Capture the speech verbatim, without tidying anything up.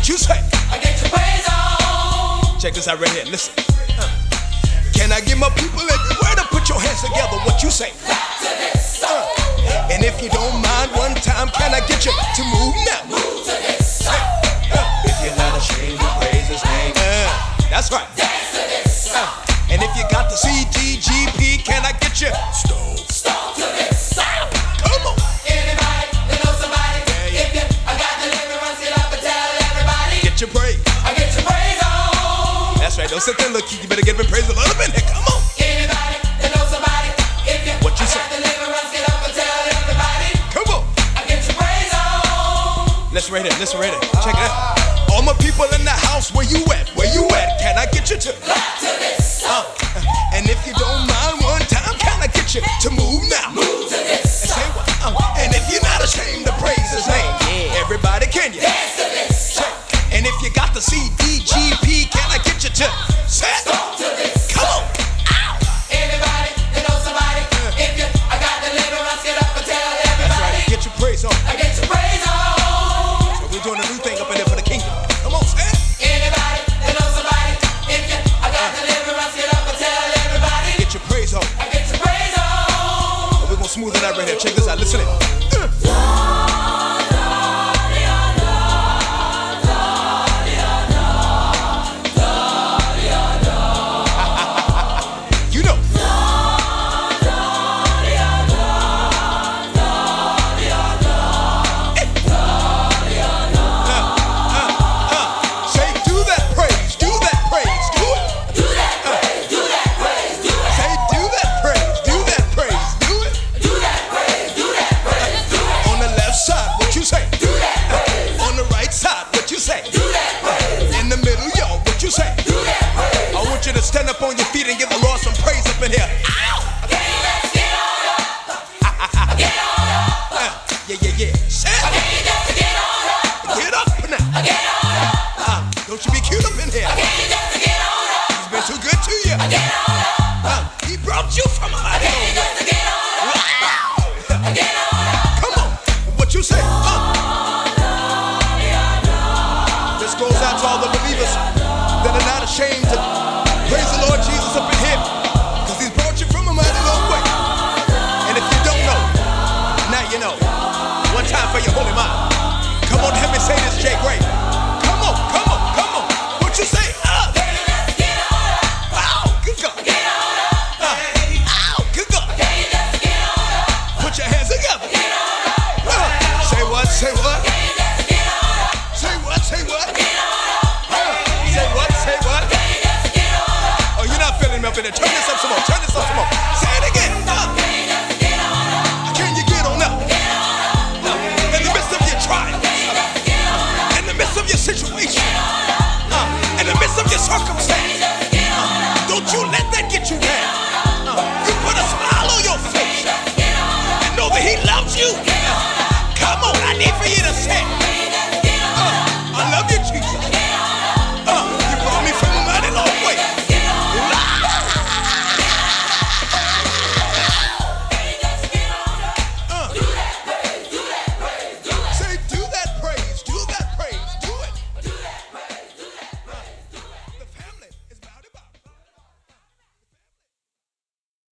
What you say? I get your praise on. Check this out right here. Listen. Uh. Can I get my people everywhere to put your hands together? What you say? Clap to this song. Uh. And if you don't mind, one time, can I get you to move now? Move to this song. Uh. Uh. If you're not ashamed to praise His name. Uh. That's right. Dance to this song. Uh. And if you got the C D G P, can I get you stone? Stone to this song. Come on. Anybody that knows somebody? Yeah, yeah. If you I got deliverance, get up and tell everybody. Get your praise. I get your praise on. That's right. Don't sit there and look. You better get up and praise a little bit. Here, come on. Anybody that knows somebody? If you What you I say? got deliverance, get up and tell everybody. Come on. I get your praise on. Listen right here. Listen right here. Check it out. All my people in the house, where you at? Where you at? Can I get you to? Clap to this song. Uh, and if you don't mind, one time, can I get you to move now? Move to this And say song. what? Uh, and if you're not ashamed to praise His name, yeah. Everybody, can you? Dance to this song. And if you got the C D G P, can I get you to say? Stone to this Come song. on. Ow. Anybody that knows somebody? If you I got deliverance, get up and tell That's everybody. right. Get your praise on. I get your praise on. So we're doing a new thing up in there for the kingdom. Come on, say it. Anybody that knows somebody? If you I got deliverance, get up and tell everybody. Get your praise on. I get your praise on. We're gonna smooth it out right here. Check this out. Listen in. Uh. You know. Say, do that praise, do that praise, do it. Do that praise, do that praise, do it. Say, do that praise, do that praise, do it. Do that praise, do that praise, do it. On the left side, what you say? Do that praise, On the right side, what you say? do that praise, In the middle, yo, what you say? do that praise. I want you to stand up on your feet and give the Lord some praise up in here. Ow! Okay, let's get on up. Get on up. Uh, yeah, yeah, yeah. Say it. Okay, just get on up. Get up now. Get on up. Uh, don't you be cute up in here. Okay, just get on up. He's been too good to you. Get on up. Uh, he brought you from a mighty Okay, long way. just get on up. Wow. Get on up. Come on. What you say? Uh. This goes out to all the believers that are not ashamed to praise the Lord Jesus up in here, because He's brought you from a mighty long way. And if you don't know, now you know. One time for your holy mind. Come on, help me say this.